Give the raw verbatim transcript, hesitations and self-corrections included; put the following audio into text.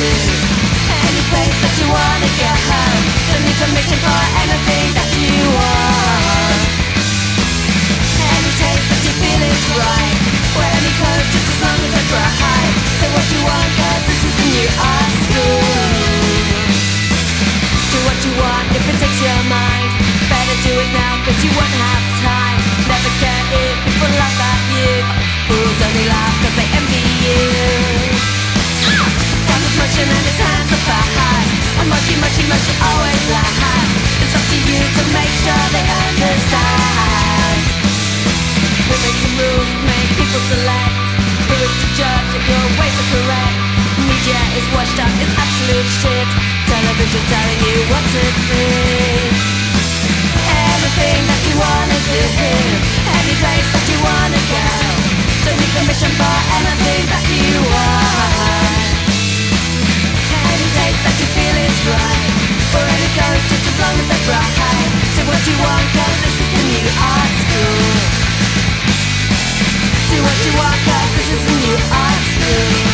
to. Any place that you wanna go, don't need permission for anything that you want. Any taste that you feel is right, wear any clothes just as long as they're dry. Say what you want, cause this is the new art school. Do what you want if it takes your mind, better do it now cause you won't have time. Never care if people laugh at you, fools only laugh cause they envy you. Time is motion and his hands are fast, and mochi mochi mochi always laughs. It's up to you to make sure they understand. We make some rules, make people select. Who is to judge if your ways are correct? Media is washed up, it's absolute shit. Television telling you what to think. Anything that you wanna do, any place that you wanna go, don't need permission for anything that you want. Any taste that you feel is right, for any coach just as long as they're right. Say what you want cause this is the new art school. Do what you want cause this is the new art school.